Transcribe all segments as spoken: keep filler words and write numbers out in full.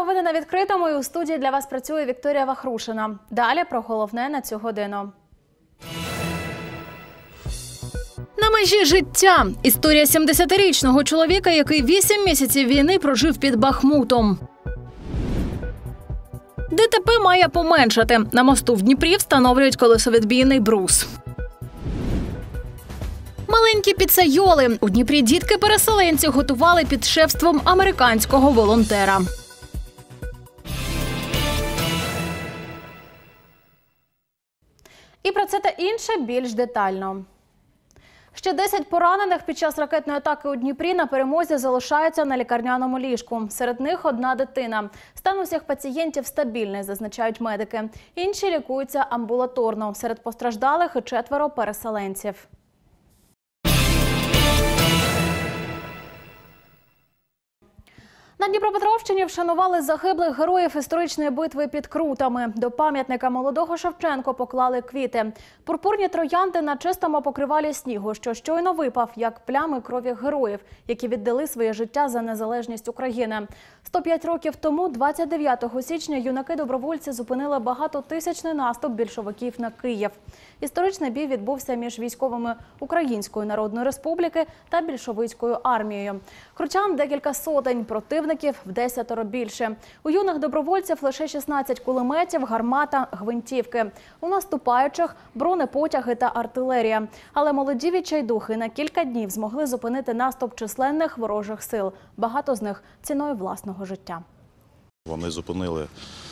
Новини на відкритому, і у студії для вас працює Вікторія Вахрушина. Далі про головне на цю годину. На межі життя. Історія сімдесятирічного чоловіка, який вісім місяців війни прожив під Бахмутом. ДТП має поменшати. На мосту в Дніпрі встановлюють колесовідбійний брус. Маленькі піцайоли. У Дніпрі дітки-переселенці готували під шефством американського волонтера. І про це та інше більш детально. Ще десять поранених під час ракетної атаки у Дніпрі на Перемозі залишаються на лікарняному ліжку. Серед них одна дитина. Стан усіх пацієнтів стабільний, зазначають медики. Інші лікуються амбулаторно. Серед постраждалих і четверо переселенців. На Дніпропетровщині вшанували загиблих героїв історичної битви під Крутами. До пам'ятника молодого Шевченко поклали квіти. Пурпурні троянди на чистому покривалі снігу, що щойно випав, як плями крові героїв, які віддали своє життя за незалежність України. сто п'ять років тому, двадцять дев'ятого січня, юнаки-добровольці зупинили багатотисячний наступ більшовиків на Київ. Історичний бій відбувся між військовими Української Народної Республіки та більшовицькою армією. Крутян декілька сотень, противників в десятеро більше. У юних добровольців лише шістнадцять кулеметів, гармата, гвинтівки. У наступаючих – бронепотяги та артилерія. Але молоді відчайдухи на кілька днів змогли зупинити наступ численних ворожих сил. Багато з них ціною власного життя. Вони зупинили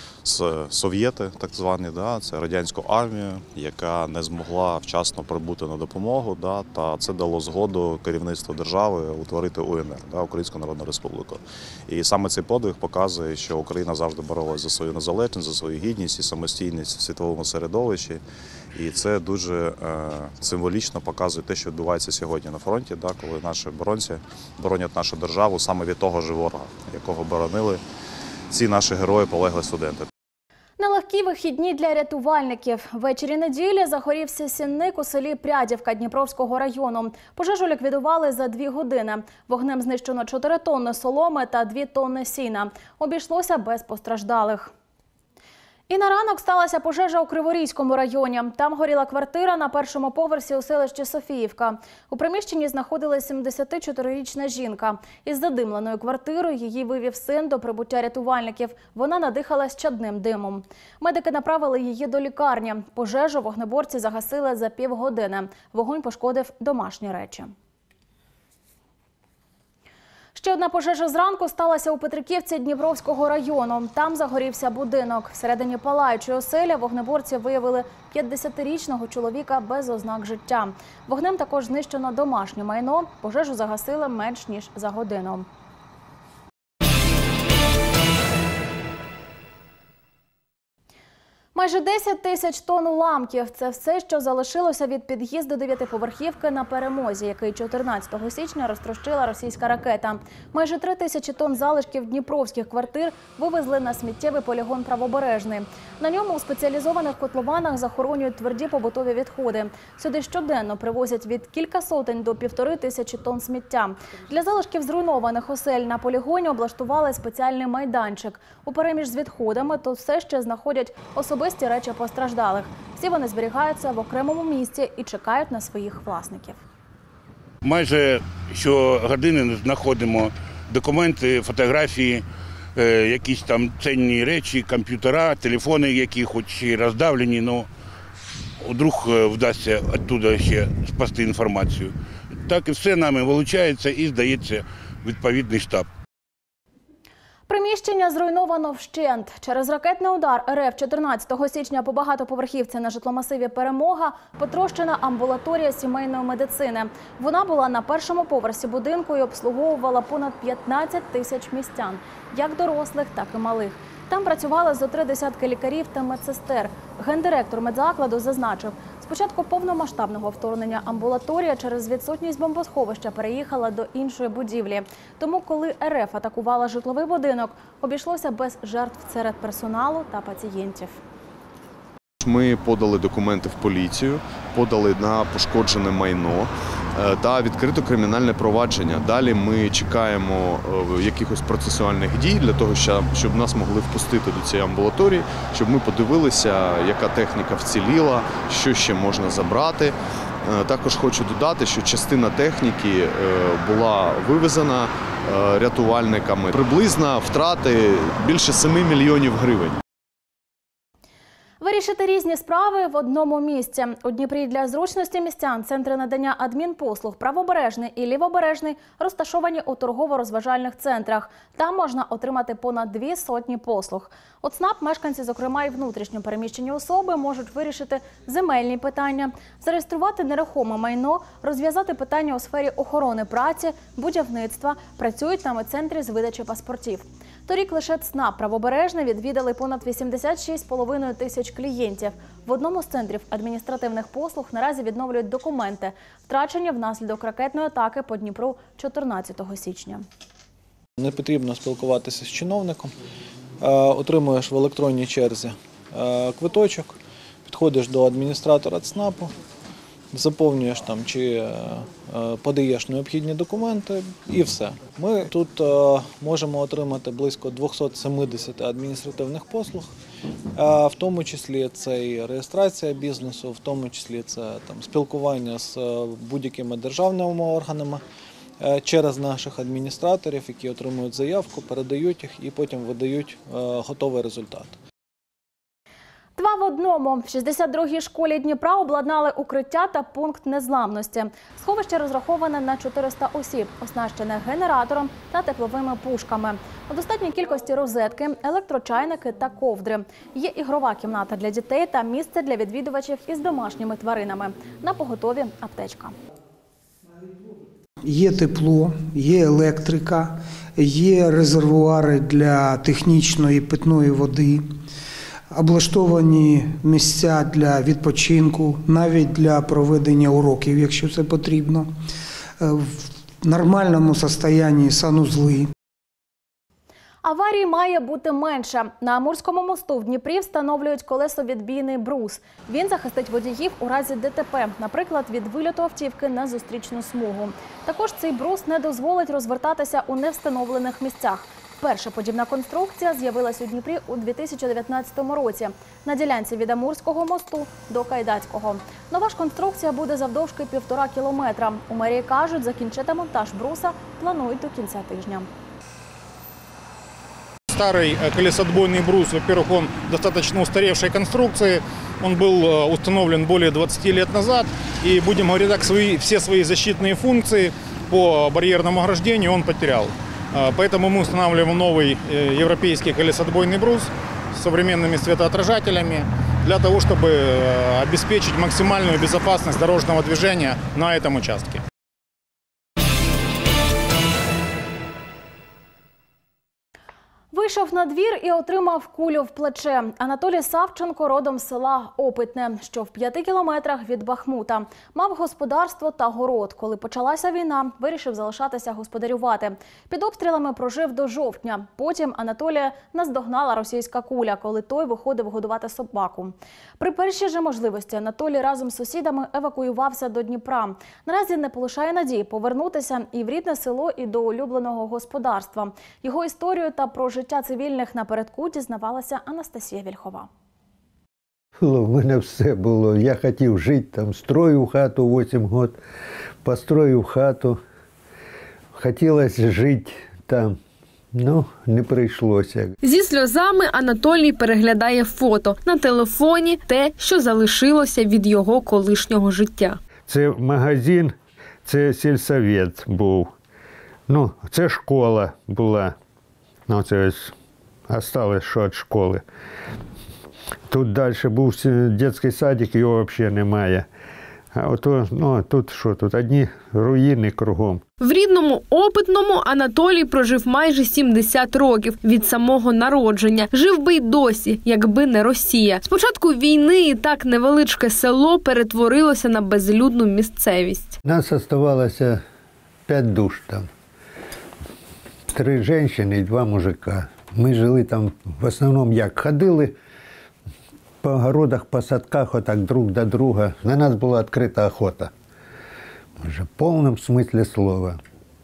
совєти, так звані, да, це радянську армію, яка не змогла вчасно прибути на допомогу, да, та це дало згоду керівництву держави утворити У Н Р, да, Українську Народну Республіку. І саме цей подвиг показує, що Україна завжди боролась за свою незалежність, за свою гідність і самостійність в світовому середовищі. І це дуже е, символічно показує те, що відбувається сьогодні на фронті, да, коли наші оборонці боронять нашу державу саме від того ж ворога, якого боронили ці наші герої, полеглі студенти. Нелегкі вихідні для рятувальників. Ввечері неділі загорівся сінник у селі Прядівка Дніпровського району. Пожежу ліквідували за дві години. Вогнем знищено чотири тонни соломи та дві тонни сіна. Обійшлося без постраждалих. І на ранок сталася пожежа у Криворізькому районі. Там горіла квартира на першому поверсі у селищі Софіївка. У приміщенні знаходилась сімдесятичотирирічна жінка. Із задимленою квартирою її вивів син до прибуття рятувальників. Вона надихалась чадним димом. Медики направили її до лікарні. Пожежу вогнеборці загасили за півгодини. Вогонь пошкодив домашні речі. Ще одна пожежа зранку сталася у Петриківці Дніпровського району. Там загорівся будинок. Всередині палаючої оселі вогнеборці виявили п'ятдесятирічного чоловіка без ознак життя. Вогнем також знищено домашнє майно. Пожежу загасили менш ніж за годину. Майже десять тисяч тонн уламків – це все, що залишилося від під'їзду дев'ятиповерхівки на Перемозі, який чотирнадцятого січня розтрощила російська ракета. Майже три тисячі тонн залишків дніпровських квартир вивезли на сміттєвий полігон «Правобережний». На ньому у спеціалізованих котлованах захоронюють тверді побутові відходи. Сюди щоденно привозять від кілька сотень до півтори тисячі тонн сміття. Для залишків зруйнованих осель на полігоні облаштували спеціальний майданчик. У переміж з відходами тут все ще знаходять особисті речі постраждалих. Всі вони зберігаються в окремому місці і чекають на своїх власників. Майже щогодини знаходимо документи, фотографії, якісь там цінні речі, комп'ютера, телефони, які хоч і роздавлені, але вдруг вдасться оттуда ще спасти інформацію. Так і все нами вилучається і здається відповідний штаб. Приміщення зруйновано вщент. Через ракетний удар Ер Еф чотирнадцятого січня по багатоповерхівці на житломасиві «Перемога» потрощена амбулаторія сімейної медицини. Вона була на першому поверсі будинку і обслуговувала понад п'ятнадцять тисяч містян, як дорослих, так і малих. Там працювали зо три десятки лікарів та медсестер. Гендиректор медзакладу зазначив, з початку повномасштабного вторгнення амбулаторія через відсутність бомбосховища переїхала до іншої будівлі. Тому, коли Ер Еф атакувала житловий будинок, обійшлося без жертв серед персоналу та пацієнтів. Ми подали документи в поліцію, подали на пошкоджене майно. та відкрито кримінальне провадження. Далі ми чекаємо якихось процесуальних дій для того, щоб нас могли впустити до цієї амбулаторії, щоб ми подивилися, яка техніка вціліла, що ще можна забрати. Також хочу додати, що частина техніки була вивезена рятувальниками. Приблизно втрати більше семи мільйонів гривень. Вирішити різні справи в одному місці. У Дніпрі для зручності містян центри надання адмінпослуг «Правобережний» і «Лівобережний» розташовані у торгово-розважальних центрах. Там можна отримати понад дві сотні послуг. От ЦНАП мешканці, зокрема і внутрішньо переміщені особи, можуть вирішити земельні питання, зареєструвати нерухоме майно, розв'язати питання у сфері охорони праці, будівництва, працюють там у центрі з видачі паспортів. Торік лише ЦНАП «Правобережний» відвідали понад вісімдесят шість з половиною тисяч клієнтів. В одному з центрів адміністративних послуг наразі відновлюють документи, втрачені внаслідок ракетної атаки по Дніпру чотирнадцятого січня. Не потрібно спілкуватися з чиновником, отримуєш в електронній черзі квиточок, підходиш до адміністратора ЦНАПу, заповнюєш там чи подаєш необхідні документи і все. Ми тут можемо отримати близько двісті сімдесят адміністративних послуг, в тому числі це і реєстрація бізнесу, в тому числі це там спілкування з будь-якими державними органами через наших адміністраторів, які отримують заявку, передають їх і потім видають готовий результат. Два в одному. В шістдесят другій школі Дніпра обладнали укриття та пункт незламності. Сховище розраховане на чотириста осіб, оснащене генератором та тепловими пушками. У достатній кількості розетки, електрочайники та ковдри. Є ігрова кімната для дітей та місце для відвідувачів із домашніми тваринами. На поготові аптечка. Є тепло, є електрика, є резервуари для технічної питної води. Облаштовані місця для відпочинку, навіть для проведення уроків, якщо це потрібно. В нормальному стані санузли. Аварій має бути менше. На Амурському мосту в Дніпрі встановлюють колесовідбійний брус. Він захистить водіїв у разі ДТП, наприклад, від вильоту автівки на зустрічну смугу. Також цей брус не дозволить розвертатися у невстановлених місцях. Перша подібна конструкція з'явилась у Дніпрі у дві тисячі дев'ятнадцятому році на ділянці від Амурського мосту до Кайдацького. Нова ж конструкція буде завдовжки півтора кілометра. У мерії кажуть, закінчити монтаж бруса планують до кінця тижня. Старый колесоотбойный брус, во-первых, он достаточно устаревшей конструкции. Он был установлен более двадцати лет назад. И, будем говорить так, свои, все свои защитные функции по барьерному ограждению он потерял. Поэтому мы устанавливаем новый европейский колесоотбойный брус с современными светоотражателями для того, чтобы обеспечить максимальную безопасность дорожного движения на этом участке. Вийшов на двір і отримав кулю в плече. Анатолій Савченко родом з села Опитне, що в п'яти кілометрах від Бахмута. Мав господарство та город. Коли почалася війна, вирішив залишатися господарювати. Під обстрілами прожив до жовтня. Потім Анатолія наздогнала російська куля, коли той виходив годувати собаку. При першій же можливості Анатолій разом з сусідами евакуювався до Дніпра. Наразі не полишає надії повернутися і в рідне село, і до улюбленого господарства. Його історію та про життя цивільних напередку дізнавалася Анастасія Вільхова. У мене все було. Я хотів жити там, строїв хату вісім років, построїв хату. Хотілося жити там. Ну, не прийшлося. Зі сльозами Анатолій переглядає фото. На телефоні те, що залишилося від його колишнього життя. Це магазин, це сільсовет був. Ну, це школа була. Ну, це ось осталось, що від школи. Тут далі був дитячий садик, його взагалі немає. А ото, ну, тут що, тут одні руїни кругом. В рідному Опитному Анатолій прожив майже сімдесят років від самого народження. Жив би й досі, якби не Росія. З початку війни і так невеличке село перетворилося на безлюдну місцевість. Нас залишилося п'ять душ там. Три жінки і два мужика. Ми жили там, в основному як, ходили по городах, по садках, отак друг до друга. На нас була відкрита охота. Вже в повному смислі слова.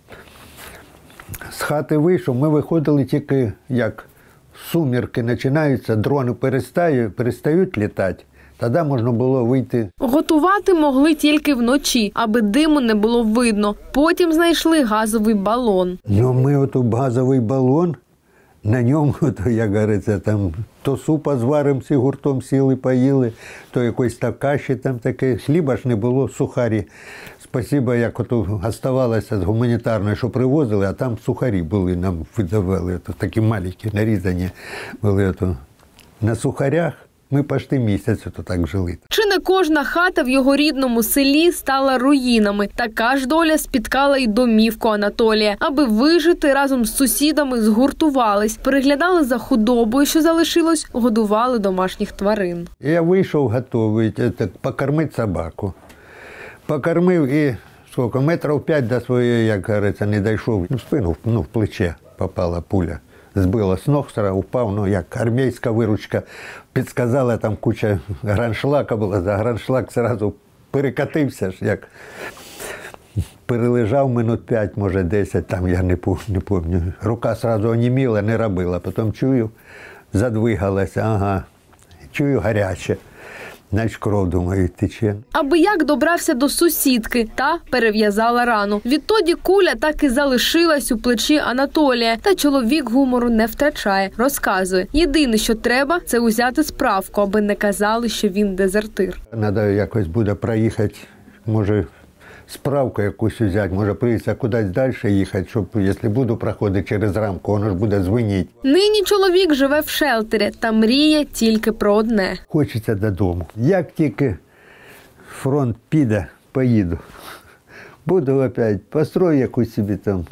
З хати вийшов, ми виходили тільки, як сумірки починаються, дрони перестають, перестають літати. Тоді можна було вийти. Готувати могли тільки вночі, аби диму не було видно. Потім знайшли газовий балон. Ну, ми ото газовий балон, на ньому, то, як говориться, там, то супа зваримо, всі гуртом сіли, поїли, то якоїсь там каші там таке. Хліба ж не було, сухарі. Спасибо, як ото оставалося з гуманітарної, що привозили, а там сухарі були, нам видавали, ото, такі маленькі, нарізані були. Ото. На сухарях ми почти місяць ото так жили. Чи не кожна хата в його рідному селі стала руїнами? Така ж доля спіткала й домівку Анатолія. Аби вижити, разом з сусідами згуртувались, переглядали за худобою, що залишилось, годували домашніх тварин. Я вийшов готовий, так, покормити собаку. Покормив і скільки, метрів п'ять до своєї, як говориться, не дійшов. В спину, ну, в плече попала пуля. Збила з ног, сразу упав, ну, як армійська виручка підсказала, там куча граншлака була, за граншлак сразу перекатився, ж, як перележав минут п'ять, може десять, там я не пам'ятаю. Рука сразу оніміла, не робила, потім чую, задвигалася, ага, чую гаряче. Значить, кров, думаю, тече. Аби як добрався до сусідки, та перев'язала рану. Відтоді куля так і залишилась у плечі Анатолія. Та чоловік гумору не втрачає. Розказує, єдине, що треба, це узяти справку, аби не казали, що він дезертир. Треба якось буде проїхати, може, справку якусь взяти, може прийдеться кудись далі їхати, щоб, якщо буду проходити через рамку, воно ж буде дзвонити. Нині чоловік живе в шелтері та мріє тільки про одне. Хочеться додому. Як тільки фронт піде, поїду. Буду опять, построю якусь собі там.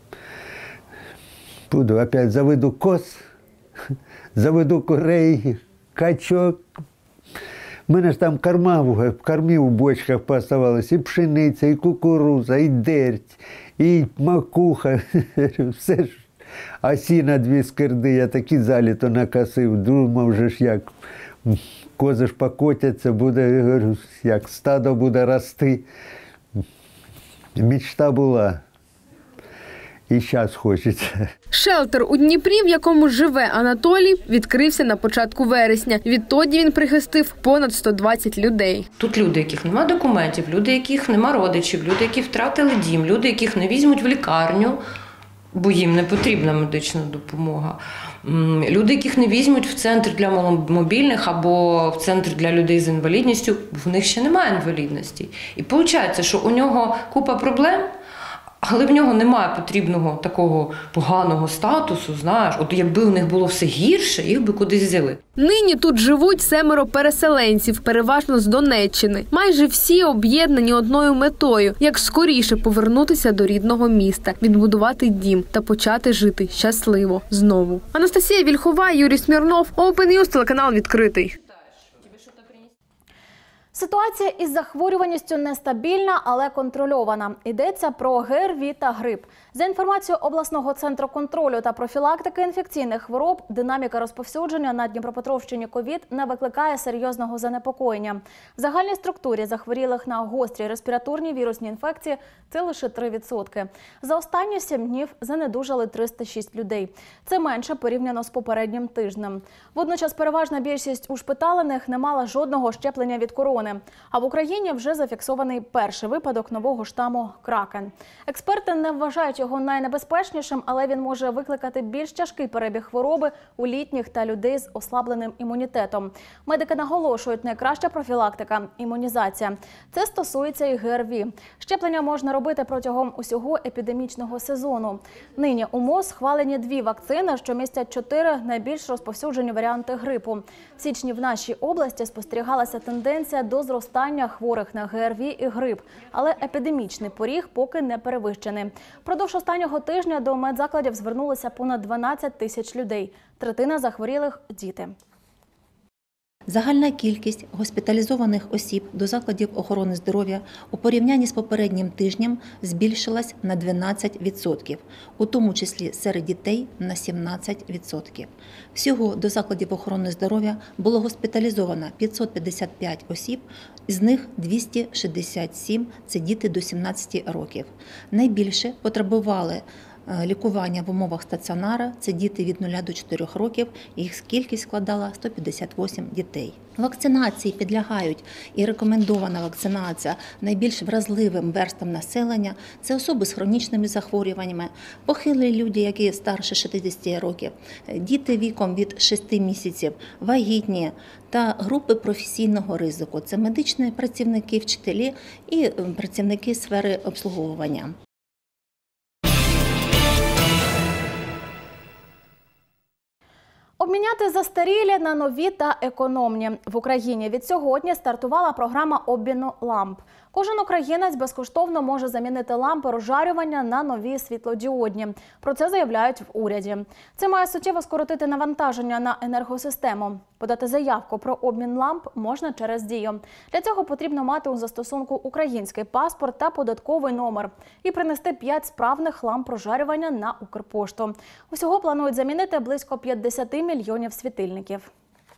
Буду опять, заведу коз, заведу курей, качок. У мене ж там корма, кормів у бочках поставалось, і пшениця, і кукуруза, і дерть, і макуха, все ж. А сіна дві скирди, я такі заліто накосив, думав же ж, як кози ж покотяться, буде, говорю, як стадо буде рости. Мечта була. І зараз хочеться. Шелтер у Дніпрі, в якому живе Анатолій, відкрився на початку вересня. Відтоді він прихистив понад сто двадцять людей. Тут люди, яких нема документів, люди, яких нема родичів, люди, які втратили дім, люди, яких не візьмуть в лікарню, бо їм не потрібна медична допомога. Люди, яких не візьмуть в центр для мобільних або в центр для людей з інвалідністю, в них ще немає інвалідності. І виходить, що у нього купа проблем, але в нього немає потрібного такого поганого статусу, знаєш. От якби у них було все гірше, їх би кудись взяли. Нині тут живуть семеро переселенців, переважно з Донеччини. Майже всі об'єднані одною метою – як скоріше повернутися до рідного міста, відбудувати дім та почати жити щасливо знову. Анастасія Вільхова, Юрій Смірнов, Open News, телеканал «Відкритий». Ситуація із захворюваністю нестабільна, але контрольована. Йдеться про ГРВІ та грип. За інформацією обласного центру контролю та профілактики інфекційних хвороб, динаміка розповсюдження на Дніпропетровщині ковід не викликає серйозного занепокоєння. В загальній структурі захворілих на гострі респіраторні вірусні інфекції – це лише три відсотки. За останні сім днів занедужали триста шість людей. Це менше порівняно з попереднім тижнем. Водночас переважна більшість ушпиталених не мала жодного щеплення від корони. А в Україні вже зафіксований перший випадок нового штаму «Кракен». Експерти не вважають його найнебезпечнішим, але він може викликати більш тяжкий перебіг хвороби у літніх та людей з ослабленим імунітетом. Медики наголошують, найкраща профілактика – імунізація. Це стосується і ГРВІ. Щеплення можна робити протягом усього епідемічного сезону. Нині у МОЗ схвалені дві вакцини, що містять чотири найбільш розповсюджені варіанти грипу. В січні в нашій області спостерігалася тенденція до зростання хворих на ГРВІ і грип, але епідемічний поріг поки не перевищений. Продовж останнього тижня до медзакладів звернулося понад дванадцять тисяч людей. Третина захворілих – діти. Загальна кількість госпіталізованих осіб до закладів охорони здоров'я у порівнянні з попереднім тижнем збільшилась на дванадцять відсотків, у тому числі серед дітей на сімнадцять відсотків. Всього до закладів охорони здоров'я було госпіталізовано п'ятсот п'ятдесят п'ять осіб, з них двісті шістдесят сім – це діти до сімнадцяти років. Найбільше потребували лікування в умовах стаціонара – це діти від нуля до чотирьох років, їх кількість складала сто п'ятдесят вісім дітей. Вакцинації підлягають і рекомендована вакцинація найбільш вразливим верстам населення – це особи з хронічними захворюваннями, похилі люди, які старше шістдесят років, діти віком від шести місяців, вагітні та групи професійного ризику – це медичні працівники, вчителі і працівники сфери обслуговування. Обміняти застарілі на нові та економні. В Україні від сьогодні стартувала програма обміну ламп. Кожен українець безкоштовно може замінити лампи розжарювання на нові світлодіодні. Про це заявляють в уряді. Це має суттєво скоротити навантаження на енергосистему. Подати заявку про обмін ламп можна через Дію. Для цього потрібно мати у застосунку український паспорт та податковий номер і принести п'ять справних ламп розжарювання на Укрпошту. Усього планують замінити близько п'ятдесят мільйонів світильників.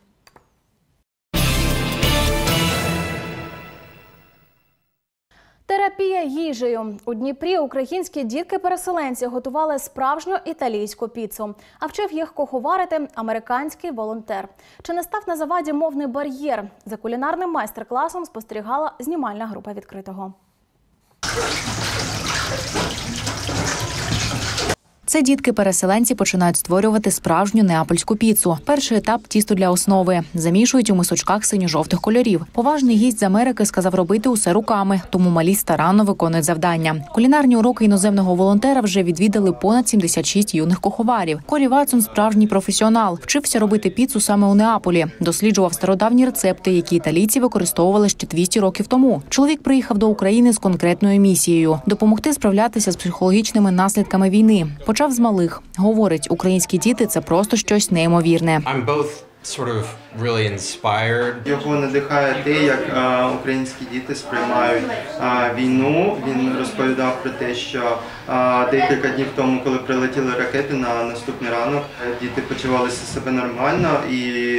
Терапія їжею. У Дніпрі українські дітки-переселенці готували справжню італійську піцу. А вчив їх куховарити американський волонтер. Чи не став на заваді мовний бар'єр? За кулінарним майстер-класом спостерігала знімальна група «Відкритого». Це дітки-переселенці починають створювати справжню неапольську піцу. Перший етап – тісто для основи. Замішують у мисочках синьо-жовтих кольорів. Поважний гість з Америки сказав робити усе руками, тому малі старанно виконують завдання. Кулінарні уроки іноземного волонтера вже відвідали понад сімдесят шість юних куховарів. Корі Ватсон – справжній професіонал. Вчився робити піцу саме у Неаполі. Досліджував стародавні рецепти, які італійці використовували ще двісті років тому. Чоловік приїхав до України з конкретною місією – допомогти справлятися з психологічними наслідками війни. Почав з малих. Говорить, українські діти – це просто щось неймовірне. Sort of really inspired. Його надихає те, як а, українські діти сприймають а, війну. Він розповідав про те, що а, декілька днів тому, коли прилетіли ракети на наступний ранок, діти почувалися себе нормально, і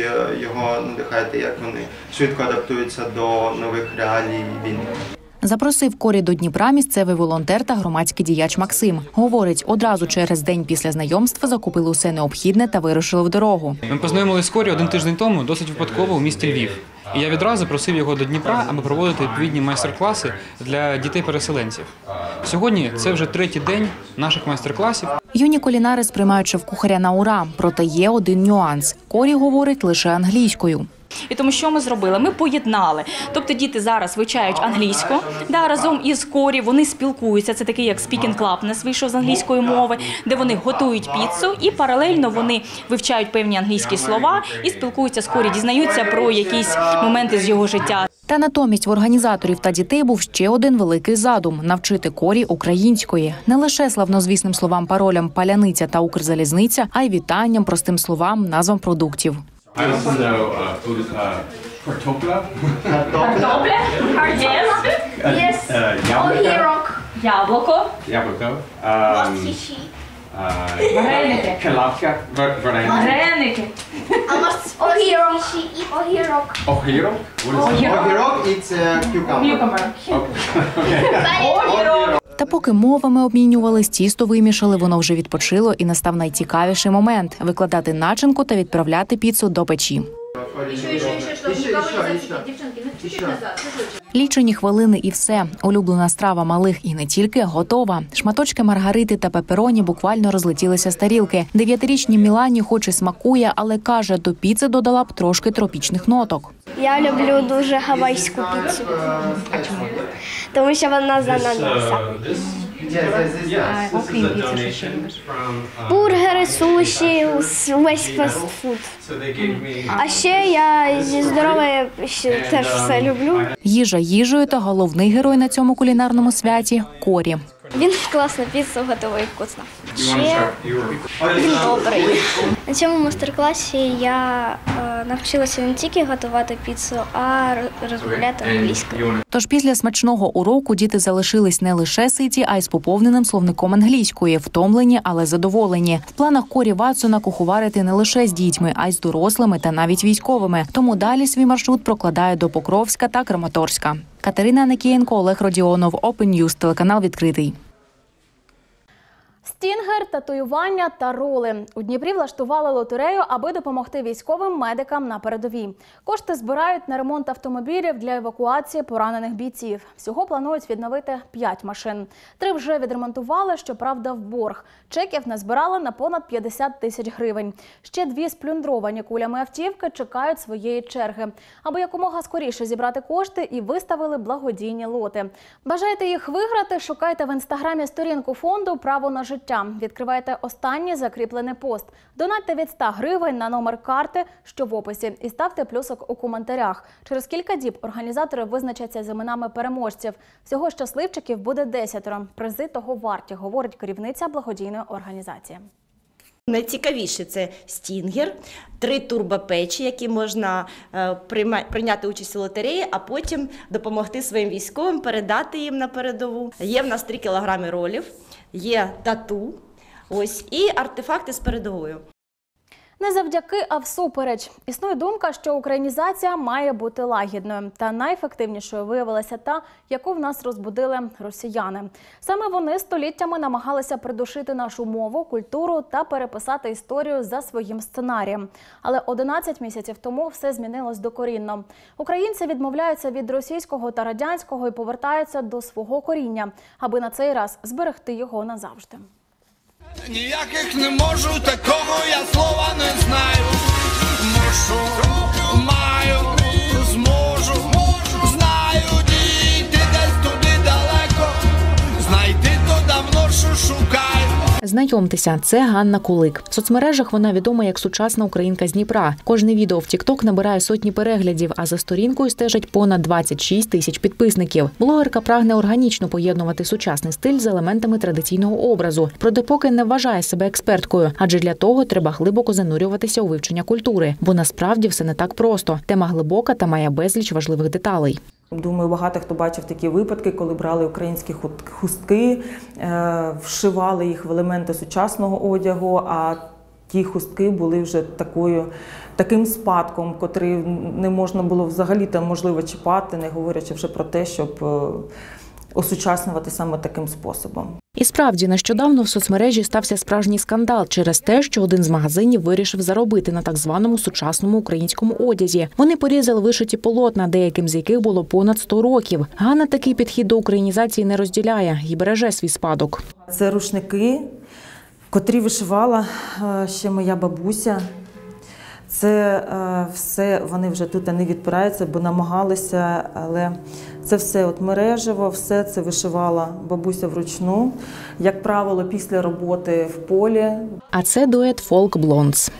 його надихає те, як вони швидко адаптуються до нових реалій війни. Запросив Корі до Дніпра місцевий волонтер та громадський діяч Максим. Говорить, одразу через день після знайомства закупили усе необхідне та вирушили в дорогу. Ми познайомилися з Корі один тиждень тому, досить випадково, у місті Львів. І я відразу просив його до Дніпра, аби проводити відповідні майстер-класи для дітей-переселенців. Сьогодні це вже третій день наших майстер-класів. Юні кулінари сприймають шеф-кухаря на ура, проте є один нюанс. Корі говорить лише англійською. І тому що ми зробили? Ми поєднали. Тобто діти зараз вивчають англійську, да, разом із Корі вони спілкуються. Це такий як Speaking Club, у нас вийшов з англійської мови, де вони готують піцу і паралельно вони вивчають певні англійські слова і спілкуються з Корі, дізнаються про якісь моменти з його життя. Та натомість в організаторів та дітей був ще один великий задум – навчити Корі української. Не лише славнозвісним словам-паролям «паляниця» та «Укрзалізниця», а й вітанням, простим словам, назвам продуктів. I also know uh, food is uh, kartofla. Картопля? Картес? Yes. Яблоко. Яблоко. Яблоко. Вареники. Калавка. Вареники. Огірок. Огірок. Огірок? Огірок – it's cucumber. Огірок. Та поки мовами обмінювались, тісто вимішали, воно вже відпочило і настав найцікавіший момент – викладати начинку та відправляти піцу до печі. Лічені хвилини і все. Улюблена страва малих і не тільки готова. Шматочки маргарити та пепероні буквально розлетілися з тарілки. Дев'ятирічній Мілані хоч і смакує, але каже, до піци додала б трошки тропічних ноток. Я люблю дуже гавайську піцу. А чому? Тому що вона з ананаса. Окрім піци, що любиш? Бургери, суші, весь фастфуд. А ще я зі здорової теж все люблю. Їжа їжею, та головний герой на цьому кулінарному святі – Корі. Він класну піцу готовий, вкусно. Ще він добрий. На цьому майстер-класі я е, навчилася не тільки готувати піцу, а розмовляти англійською. Тож після смачного уроку діти залишились не лише ситі, а й з поповненим словником англійської, втомлені, але задоволені. В планах Корі Ватсона куховарити не лише з дітьми, а й з дорослими та навіть військовими. Тому далі свій маршрут прокладає до Покровська та Краматорська. Катерина Никієнко, Олег Родіонов, Open News, телеканал відкритий. Стінгер, татуювання та роли. У Дніпрі влаштували лотерею, аби допомогти військовим медикам на передовій. Кошти збирають на ремонт автомобілів для евакуації поранених бійців. Всього планують відновити п'ять машин. Три вже відремонтували, щоправда, в борг. Чеків назбирали на понад п'ятдесят тисяч гривень. Ще дві сплюндровані кулями автівки чекають своєї черги. Аби якомога скоріше зібрати кошти і виставили благодійні лоти. Бажаєте їх виграти? Шукайте в інстаграмі сторінку фонду «Право на життя». Відкривайте останній закріплений пост. Донатьте від ста гривень на номер карти, що в описі, і ставте плюсик у коментарях. Через кілька діб організатори визначаться з іменами переможців. Всього щасливчиків буде десятеро. Призи того варті, говорить керівниця благодійної організації. Найцікавіше – це стінгер, три турбопечі, які можна е, прийма, прийняти участь у лотереї, а потім допомогти своїм військовим, передати їм на передову. Є в нас три кілограми ролів, є тату, ось, і артефакти з передовою. Не завдяки, а всупереч. Існує думка, що українізація має бути лагідною. Та найефективнішою виявилася та, яку в нас розбудили росіяни. Саме вони століттями намагалися придушити нашу мову, культуру та переписати історію за своїм сценарієм. Але одинадцять місяців тому все змінилось докорінно. Українці відмовляються від російського та радянського і повертаються до свого коріння, аби на цей раз зберегти його назавжди. Ніяких не можу, такого я слова не знаю. Мушу, маю, зможу, знаю, дійти десь туди далеко, знайти то давно, що шукаю. Знайомтеся, це Ганна Кулик. В соцмережах вона відома як сучасна українка з Дніпра. Кожне відео в тік-ток набирає сотні переглядів, а за сторінкою стежать понад двадцять шість тисяч підписників. Блогерка прагне органічно поєднувати сучасний стиль з елементами традиційного образу. Проте поки не вважає себе експерткою, адже для того треба глибоко занурюватися у вивчення культури. Бо насправді все не так просто. Тема глибока та має безліч важливих деталей. Думаю, багато хто бачив такі випадки, коли брали українські хустки, вшивали їх в елементи сучасного одягу, а ті хустки були вже такою, таким спадком, котрий не можна було взагалі там можливо чіпати, не говорячи вже про те, щоб осучаснювати саме таким способом. І справді, нещодавно в соцмережі стався справжній скандал через те, що один з магазинів вирішив заробити на так званому сучасному українському одязі. Вони порізали вишиті полотна, деяким з яких було понад сто років. Ганна такий підхід до українізації не розділяє і береже свій спадок. Це рушники, котрі вишивала ще моя бабуся. Це все, вони вже тут не відпираються, бо намагалися, але це все от мережево, все це вишивала бабуся вручну, як правило, після роботи в полі. А це дует Folk Blondes.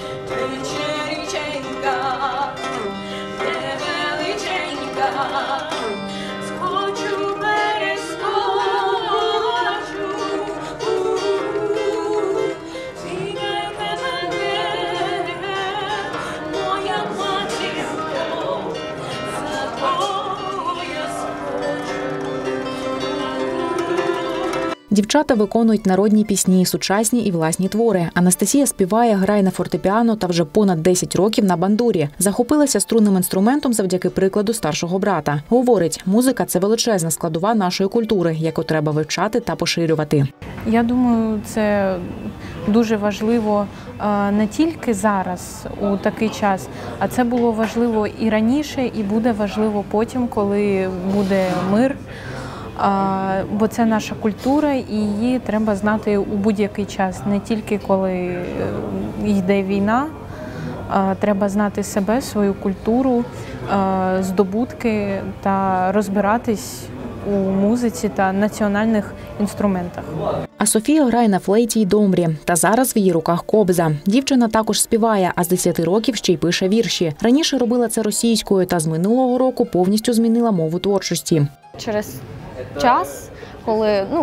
Дівчата виконують народні пісні, сучасні і власні твори. Анастасія співає, грає на фортепіано та вже понад десять років на бандурі. Захопилася струнним інструментом завдяки прикладу старшого брата. Говорить, музика – це величезна складова нашої культури, яку треба вивчати та поширювати. Я думаю, це дуже важливо не тільки зараз, у такий час, а це було важливо і раніше, і буде важливо потім, коли буде мир. Бо це наша культура, і її треба знати у будь-який час, не тільки коли йде війна. Треба знати себе, свою культуру, здобутки та розбиратись у музиці та національних інструментах. А Софія грає на флейті й домбрі. Та зараз в її руках кобза. Дівчина також співає, а з десяти років ще й пише вірші. Раніше робила це російською, та з минулого року повністю змінила мову творчості. Через час, коли ну,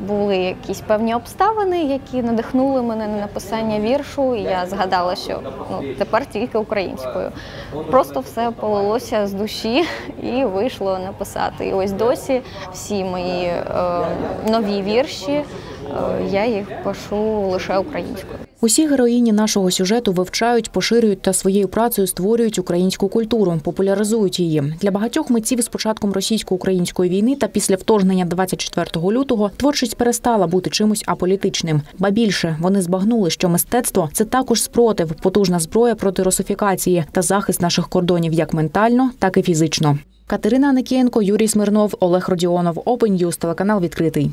були якісь певні обставини, які надихнули мене на написання віршу, і я згадала, що ну, тепер тільки українською. Просто все полилося з душі і вийшло написати. І ось досі всі мої е, нові вірші, е, я їх пишу лише українською. Усі героїні нашого сюжету вивчають, поширюють та своєю працею створюють українську культуру, популяризують її. Для багатьох митців з початком російсько-української війни та після вторгнення двадцять четвертого лютого творчість перестала бути чимось аполітичним. Ба більше, вони збагнули, що мистецтво – це також спротив, потужна зброя проти русифікації та захист наших кордонів як ментально, так і фізично. Катерина Аникієнко, Юрій Смирнов, Олег Родіонов, Open News, телеканал «Відкритий».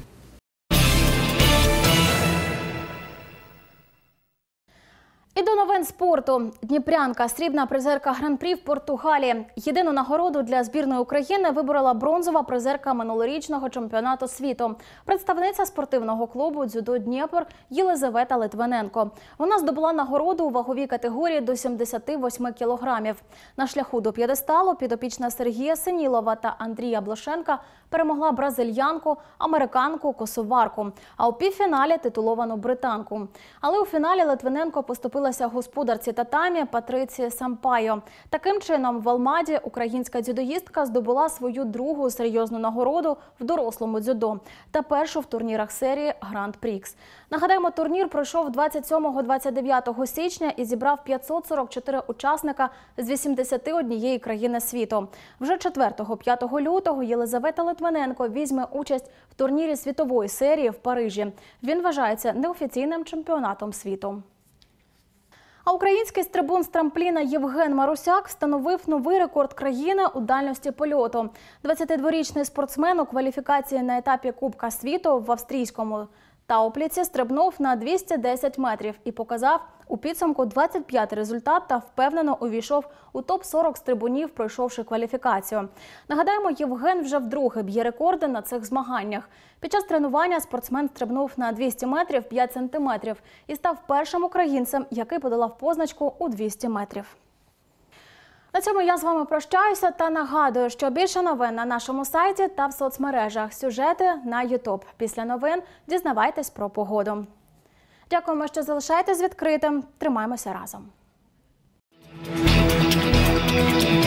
І до новин спорту. Дніпрянка, срібна призерка Гран-прі в Португалії. Єдину нагороду для збірної України виборола бронзова призерка минулорічного чемпіонату світу. Представниця спортивного клубу «Дзюдо Дніпр» Єлизавета Литвиненко. Вона здобула нагороду у ваговій категорії до сімдесяти восьми кілограмів. На шляху до п'єдесталу підопічна Сергія Синілова та Андрія Блошенка перемогла бразильянку, американку, косоварку, а у півфіналі титуловану британку. Але у фіналі Литвиненко поступилася господарці татамі Патриції Сампайо. Таким чином, в Алмаді українська дзюдоїстка здобула свою другу серйозну нагороду в дорослому дзюдо та першу в турнірах серії Гранд-Прікс. Нагадаємо, турнір пройшов двадцять сьомого - двадцять дев'ятого січня і зібрав п'ятсот сорок чотири учасника з вісімдесяти однієї країни світу. Вже четвертого - п'ятого лютого Єлизавета Литвиненко візьме участь в турнірі світової серії в Парижі. Він вважається неофіційним чемпіонатом світу. А український стрибун з трампліна Євген Марусяк встановив новий рекорд країни у дальності польоту. двадцятидворічний спортсмен у кваліфікації на етапі Кубка світу в австрійському Таупліці стрибнув на двісті десять метрів і показав у підсумку двадцять п'ятий результат та впевнено увійшов у топ сорок стрибунів, пройшовши кваліфікацію. Нагадаємо, Євген вже вдруге б'є рекорди на цих змаганнях. Під час тренування спортсмен стрибнув на двісті метрів п'ять сантиметрів і став першим українцем, який подолав позначку у двісті метрів. На цьому я з вами прощаюся та нагадую, що більше новин на нашому сайті та в соцмережах. Сюжети на ютуб. Після новин дізнавайтесь про погоду. Дякуємо, що залишаєтесь відкритим. Тримаємося разом.